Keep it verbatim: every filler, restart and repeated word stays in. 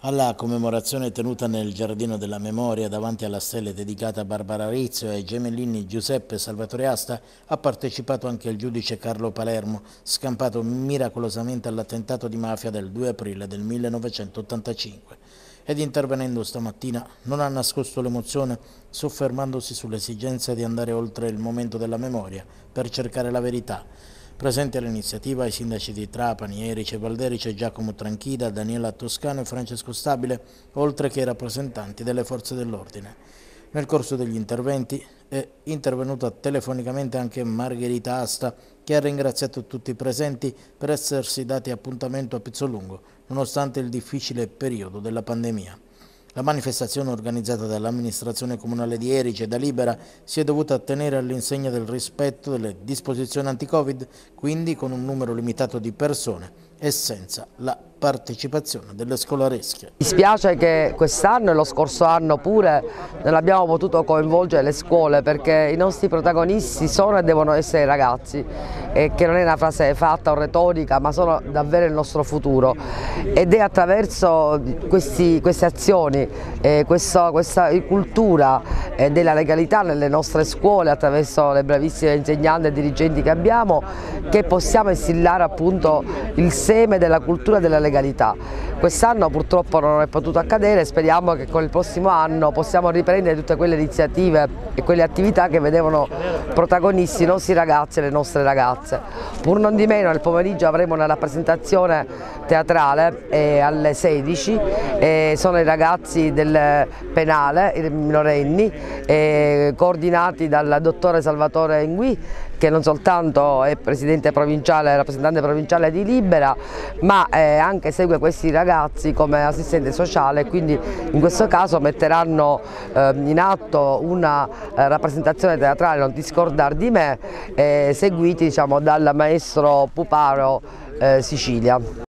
Alla commemorazione tenuta nel Giardino della Memoria davanti alla stele dedicata a Barbara Rizzo e ai gemellini Giuseppe e Salvatore Asta ha partecipato anche il giudice Carlo Palermo, scampato miracolosamente all'attentato di mafia del due aprile del millenovecentottantacinque. Ed intervenendo stamattina non ha nascosto l'emozione, soffermandosi sull'esigenza di andare oltre il momento della memoria per cercare la verità. Presenti all'iniziativa i sindaci di Trapani, Erice, Valderice, Giacomo Tranchida, Daniela Toscano e Francesco Stabile, oltre che i rappresentanti delle forze dell'ordine. Nel corso degli interventi è intervenuta telefonicamente anche Margherita Asta, che ha ringraziato tutti i presenti per essersi dati appuntamento a Pizzolungo, nonostante il difficile periodo della pandemia. La manifestazione organizzata dall'amministrazione comunale di Erice e da Libera si è dovuta tenere all'insegna del rispetto delle disposizioni anti-Covid, quindi con un numero limitato di persone e senza la partecipazione delle scolaresche. Mi spiace che quest'anno e lo scorso anno pure non abbiamo potuto coinvolgere le scuole, perché i nostri protagonisti sono e devono essere i ragazzi, e che non è una frase fatta o retorica, ma sono davvero il nostro futuro, ed è attraverso questi, queste azioni, eh, questa, questa cultura eh, della legalità nelle nostre scuole, attraverso le bravissime insegnanti e dirigenti che abbiamo, che possiamo instillare appunto il seme della cultura della legalità. Quest'anno purtroppo non è potuto accadere, speriamo che con il prossimo anno possiamo riprendere tutte quelle iniziative e quelle attività che vedevano protagonisti i nostri ragazzi e le nostre ragazze. Pur non di meno nel pomeriggio avremo una rappresentazione teatrale eh, alle sedici, eh, sono i ragazzi del penale, i minorenni, eh, coordinati dal dottore Salvatore Ingui, che non soltanto è presidente provinciale, rappresentante provinciale di Libera, ma eh, anche segue questi ragazzi come assistente sociale, quindi in questo caso metteranno eh, in atto una eh, rappresentazione teatrale, Non ti scordar di me, eh, seguiti diciamo, dal maestro Puparo eh, Sicilia.